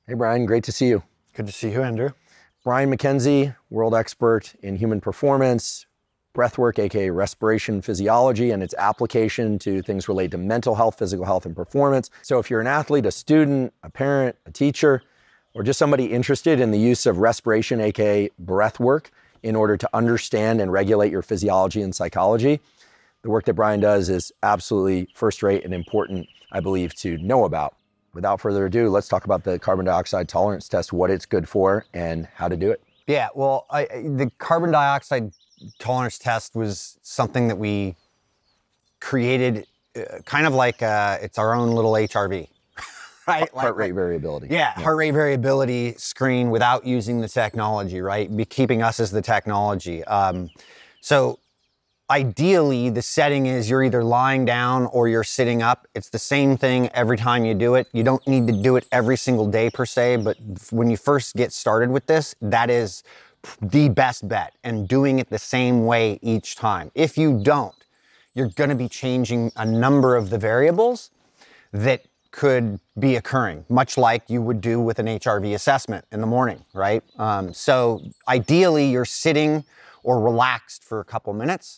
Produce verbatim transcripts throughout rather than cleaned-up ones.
Hey, Brian, great to see you. Good to see you, Andrew. Brian Mackenzie, world expert in human performance, breathwork, aka respiration physiology, and its application to things related to mental health, physical health, and performance. So if you're an athlete, a student, a parent, a teacher, or just somebody interested in the use of respiration, aka breathwork, in order to understand and regulate your physiology and psychology, the work that Brian does is absolutely first-rate and important, I believe, to know about. Without further ado, let's talk about the carbon dioxide tolerance test, what it's good for, and how to do it. Yeah, well, I, the carbon dioxide tolerance test was something that we created uh, kind of like uh, it's our own little H R V, right? Heart like, rate variability. Yeah, yeah, heart rate variability screen without using the technology, right? Be keeping us as the technology. Um, so ideally, the setting is you're either lying down or you're sitting up. It's the same thing every time you do it. You don't need to do it every single day per se, but when you first get started with this, that is the best bet, and doing it the same way each time. If you don't, you're gonna be changing a number of the variables that could be occurring, much like you would do with an H R V assessment in the morning, right? Um, so ideally, you're sitting or relaxed for a couple minutes.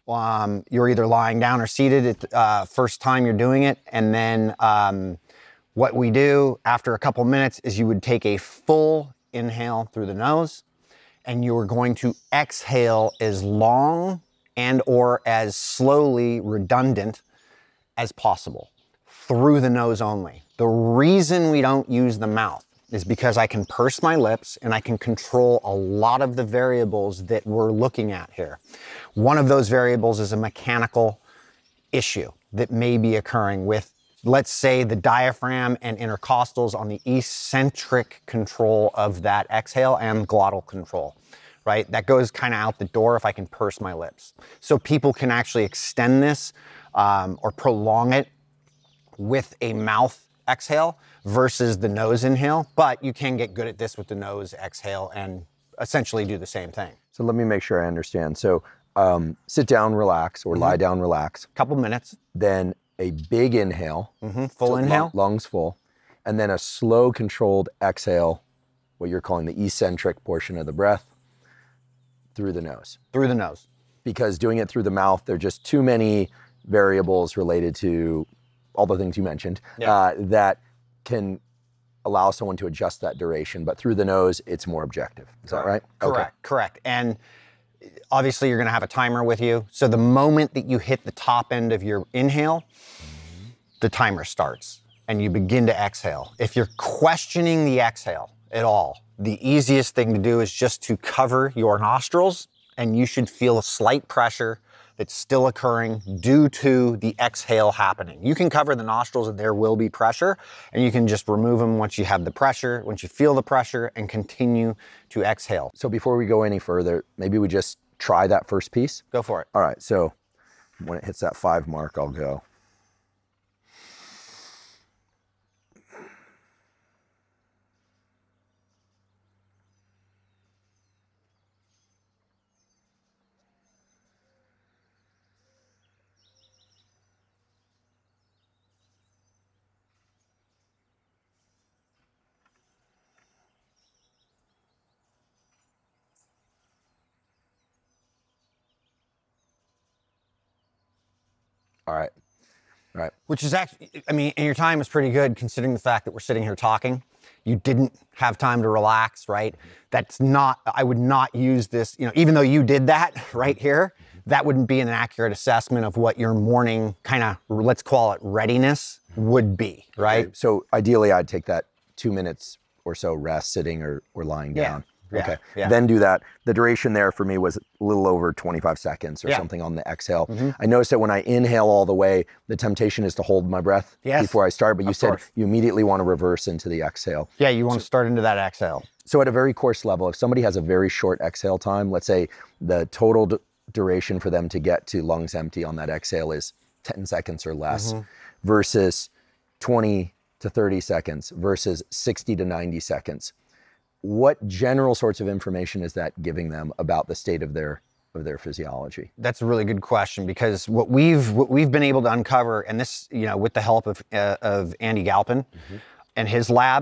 Um, you're either lying down or seated at uh, first time you're doing it. And then um, what we do after a couple minutes is you would take a full inhale through the nose, and you are going to exhale as long and or as slowly redundant as possible through the nose only. The reason we don't use the mouth is because I can purse my lips and I can control a lot of the variables that we're looking at here. One of those variables is a mechanical issue that may be occurring with, let's say, the diaphragm and intercostals on the eccentric control of that exhale and glottal control, right? That goes kind of out the door if I can purse my lips. So people can actually extend this um, or prolong it with a mouth exhale versus the nose inhale, but you can get good at this with the nose exhale and essentially do the same thing. So let me make sure I understand. So um, sit down, relax, or mm-hmm. lie down, relax. Couple minutes. Then a big inhale. Mm-hmm. Full so inhale. Lungs full. And then a slow controlled exhale, what you're calling the eccentric portion of the breath, through the nose. Through the nose. Because doing it through the mouth, there are just too many variables related to all the things you mentioned yeah. uh, that can allow someone to adjust that duration, but through the nose, it's more objective. Is correct. that right? Correct, okay. correct. And obviously you're gonna have a timer with you. So the moment that you hit the top end of your inhale, mm-hmm. the timer starts and you begin to exhale. If you're questioning the exhale at all, the easiest thing to do is just to cover your nostrils, and you should feel a slight pressure that's still occurring due to the exhale happening. You can cover the nostrils and there will be pressure, and you can just remove them once you have the pressure, once you feel the pressure, and continue to exhale. So before we go any further, maybe we just try that first piece? Go for it. All right, so when it hits that five mark, I'll go. All right, all right. Which is actually, I mean, and your time was pretty good considering the fact that we're sitting here talking. You didn't have time to relax, right? That's not, I would not use this, you know, even though you did that right here, that wouldn't be an accurate assessment of what your morning kind of, let's call it readiness would be, right? Okay. So ideally I'd take that two minutes or so rest sitting or, or lying down. Yeah. Yeah, okay, yeah. Then do that. The duration there for me was a little over twenty-five seconds or yeah. something on the exhale. Mm-hmm. I noticed that when I inhale all the way, the temptation is to hold my breath yes. before I start, but you of said course. You immediately want to reverse into the exhale. Yeah, you want so, to start into that exhale. So at a very coarse level, if somebody has a very short exhale time, let's say the total d- duration for them to get to lungs empty on that exhale is ten seconds or less mm-hmm. versus twenty to thirty seconds versus sixty to ninety seconds. What general sorts of information is that giving them about the state of their of their physiology? That's a really good question, because what we've what we've been able to uncover, and this, you know, with the help of uh, of Andy Galpin mm-hmm. and his lab,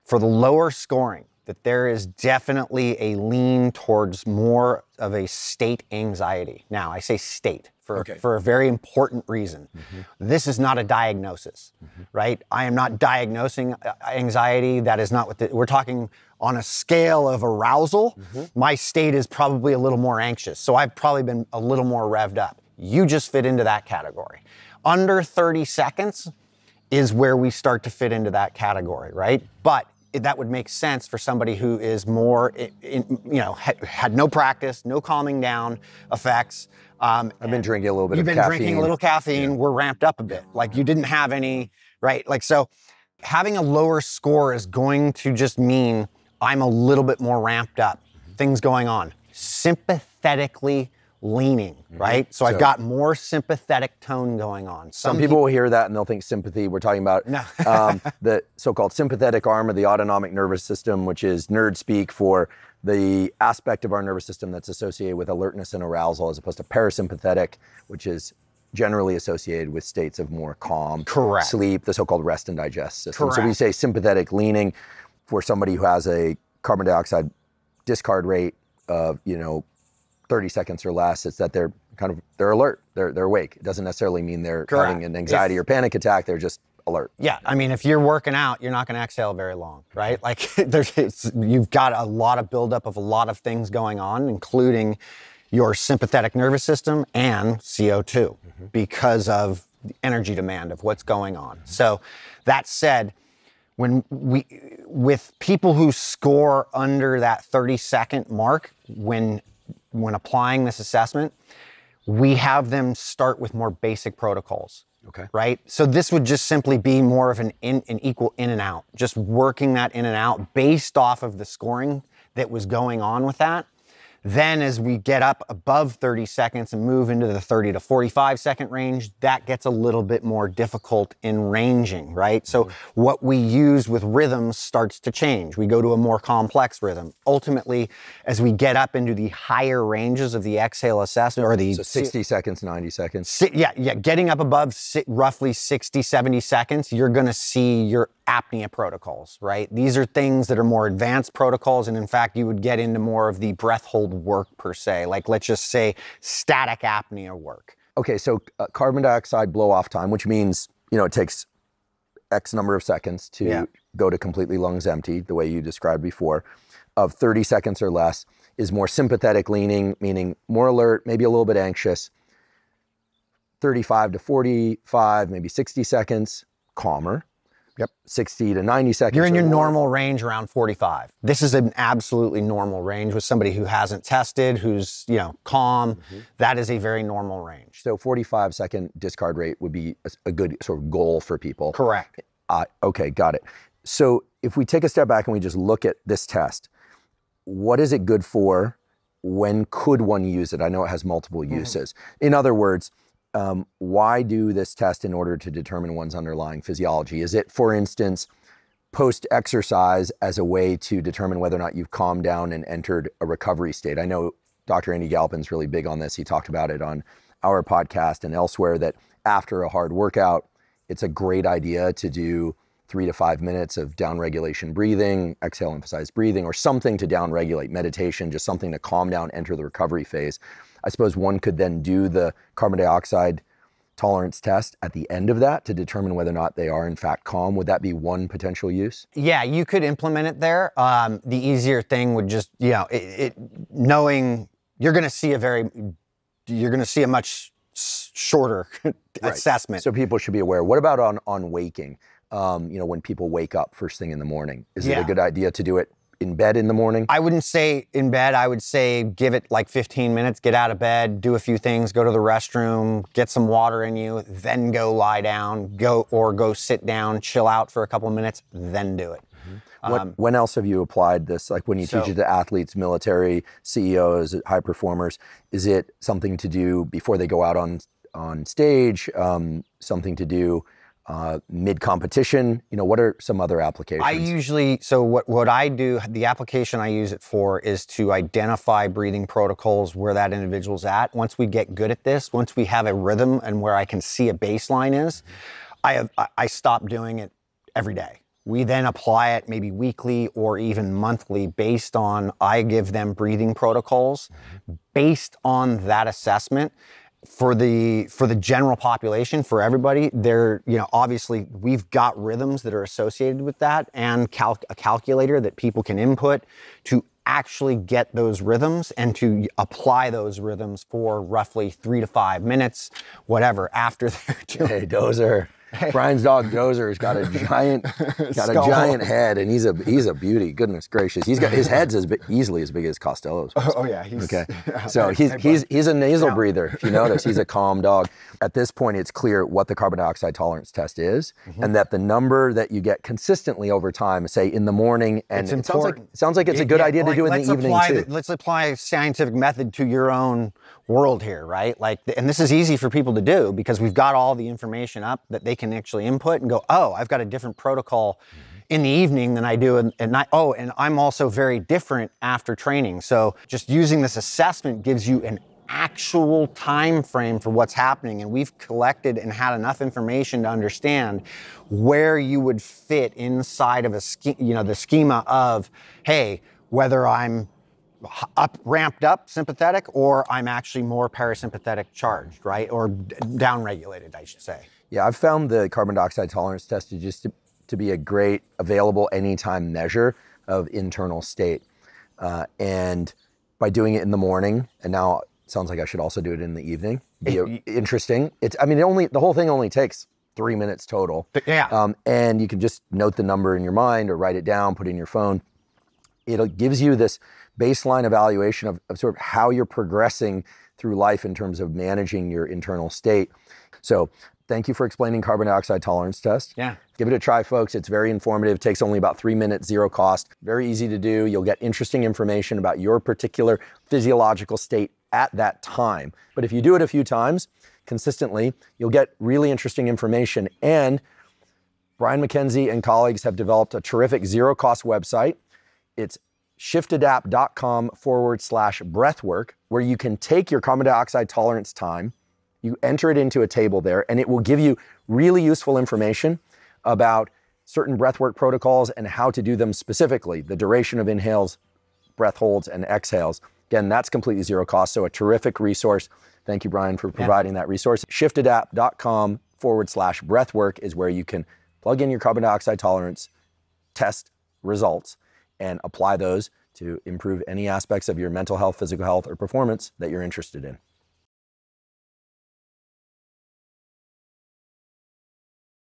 for the lower scoring, that there is definitely a lean towards more of a state anxiety. Now, I say state for, okay. for a very important reason. Mm-hmm. This is not a diagnosis, mm-hmm. right? I am not diagnosing anxiety. That is not what the, we're talking on a scale of arousal. Mm-hmm. My state is probably a little more anxious. So I've probably been a little more revved up. You just fit into that category. Under thirty seconds is where we start to fit into that category, right? But that would make sense for somebody who is more, in, you know, had, had no practice, no calming down effects. Um, I've been drinking a little bit of caffeine. You've been drinking a little caffeine. Yeah. We're ramped up a bit. Like you didn't have any, right? Like, so having a lower score is going to just mean I'm a little bit more ramped up. Mm-hmm. Things going on. Sympathetically leaning, right? So, so I've got more sympathetic tone going on. Some, some people will hear that and they'll think sympathy. We're talking about no. um, the so-called sympathetic arm of the autonomic nervous system, which is nerd speak for the aspect of our nervous system that's associated with alertness and arousal, as opposed to parasympathetic, which is generally associated with states of more calm, Correct. sleep, the so-called rest and digest system. Correct. So we say sympathetic leaning for somebody who has a carbon dioxide discard rate of, you know, thirty seconds or less. It's that they're kind of, they're alert, they're they're awake. It doesn't necessarily mean they're Correct. having an anxiety if, or panic attack, they're just alert. Yeah, I mean, if you're working out, you're not gonna exhale very long, right? Like there's, it's, you've got a lot of buildup of a lot of things going on, including your sympathetic nervous system and C O two mm-hmm. because of the energy demand of what's going on. Mm-hmm. So that said, when we, with people who score under that thirty second mark, when when applying this assessment, we have them start with more basic protocols. Okay. Right? So this would just simply be more of an in, an equal in and out, just working that in and out based off of the scoring that was going on with that. Then as we get up above thirty seconds and move into the thirty to forty-five second range, that gets a little bit more difficult in ranging, right? So mm-hmm. what we use with rhythms starts to change. We go to a more complex rhythm. Ultimately, as we get up into the higher ranges of the exhale assessment or the... So sixty seconds, ninety seconds. Si- yeah, yeah, getting up above si- roughly sixty, seventy seconds, you're gonna see your apnea protocols, right? These are things that are more advanced protocols, and in fact, you would get into more of the breath hold work per se, like let's just say static apnea work. Okay, so uh, carbon dioxide blow off time, which means, you know, it takes X number of seconds to yeah. go to completely lungs empty, the way you described before, of thirty seconds or less, is more sympathetic leaning, meaning more alert, maybe a little bit anxious. thirty-five to forty-five, maybe sixty seconds, calmer. Yep. sixty to ninety seconds. You're in your more. normal range around forty-five. This is an absolutely normal range with somebody who hasn't tested, who's, you know, calm. Mm-hmm. That is a very normal range. So forty-five second discard rate would be a, a good sort of goal for people. Correct. Uh, okay, got it. So if we take a step back and we just look at this test, what is it good for? When could one use it? I know it has multiple uses. Mm-hmm. In other words, Um, why do this test in order to determine one's underlying physiology? Is it, for instance, post-exercise as a way to determine whether or not you've calmed down and entered a recovery state? I know Doctor Andy Galpin's really big on this. He talked about it on our podcast and elsewhere, that after a hard workout, it's a great idea to do three to five minutes of down-regulation breathing, exhale, emphasize breathing, or something to down-regulate, meditation, just something to calm down, enter the recovery phase. I suppose one could then do the carbon dioxide tolerance test at the end of that to determine whether or not they are in fact calm. Would that be one potential use? Yeah, you could implement it there. Um, the easier thing would just, you know, it, it knowing you're going to see a very, you're going to see a much shorter right. assessment. So people should be aware. What about on, on waking? Um, you know, when people wake up first thing in the morning, is yeah. it a good idea to do it in bed in the morning? I wouldn't say in bed. I would say give it like fifteen minutes, get out of bed, do a few things, go to the restroom, get some water in you, then go lie down, go or go sit down, chill out for a couple of minutes, then do it. Mm-hmm. What, um, when else have you applied this? Like when you so, teach it to athletes, military, C E Os, high performers, is it something to do before they go out on, on stage, um, something to do Uh, mid-competition? You know, what are some other applications? I usually, so what, what I do, the application I use it for is to identify breathing protocols where that individual's at. Once we get good at this, once we have a rhythm and where I can see a baseline is, I have, I, I stop doing it every day. We then apply it maybe weekly or even monthly based on, I give them breathing protocols based on that assessment. For the for the general population, for everybody, they're, you know, obviously we've got rhythms that are associated with that and cal a calculator that people can input to actually get those rhythms and to apply those rhythms for roughly three to five minutes, whatever, after they're doing. Hey, Dozer. Brian's dog Dozer's got a giant, got a giant head, and he's a he's a beauty. Goodness gracious, he's got his head's as big, easily as big as Costello's. Oh, oh yeah, he's okay. So he's he's he's a nasal breather. If you notice, he's a calm dog. At this point, it's clear what the carbon dioxide tolerance test is, mm-hmm. and that the number that you get consistently over time, say in the morning, and it's it sounds like important. sounds like it's a good yeah, idea like, to do in the evening too. The, let's apply a scientific method to your own world here, right? Like, and this is easy for people to do because we've got all the information up that they can actually input and go, oh, I've got a different protocol mm-hmm. in the evening than I do at night. Oh, and I'm also very different after training. So just using this assessment gives you an actual time frame for what's happening, and we've collected and had enough information to understand where you would fit inside of a sch- you know the schema of, hey, whether I'm up ramped up sympathetic or I'm actually more parasympathetic charged, right? Or d- down regulated, I should say. Yeah, I've found the carbon dioxide tolerance test to just to, to be a great available anytime measure of internal state. Uh, and by doing it in the morning, and now it sounds like I should also do it in the evening, be it, interesting. It's, I mean, it only, the whole thing only takes three minutes total. Yeah. Um, and you can just note the number in your mind or write it down, put it in your phone. It gives you this baseline evaluation of, of sort of how you're progressing through life in terms of managing your internal state. So thank you for explaining carbon dioxide tolerance test. Yeah. Give it a try, folks. It's very informative. It takes only about three minutes, zero cost. Very easy to do. You'll get interesting information about your particular physiological state at that time. But if you do it a few times consistently, you'll get really interesting information. And Brian Mackenzie and colleagues have developed a terrific zero cost website. It's shiftadapt.com forward slash breathwork, where you can take your carbon dioxide tolerance time, you enter it into a table there, and it will give you really useful information about certain breathwork protocols and how to do them specifically, the duration of inhales, breath holds, and exhales. Again, that's completely zero cost, so a terrific resource. Thank you, Brian, for providing yeah. that resource. shiftadapt.com forward slash breathwork is where you can plug in your carbon dioxide tolerance test results and apply those to improve any aspects of your mental health, physical health, or performance that you're interested in.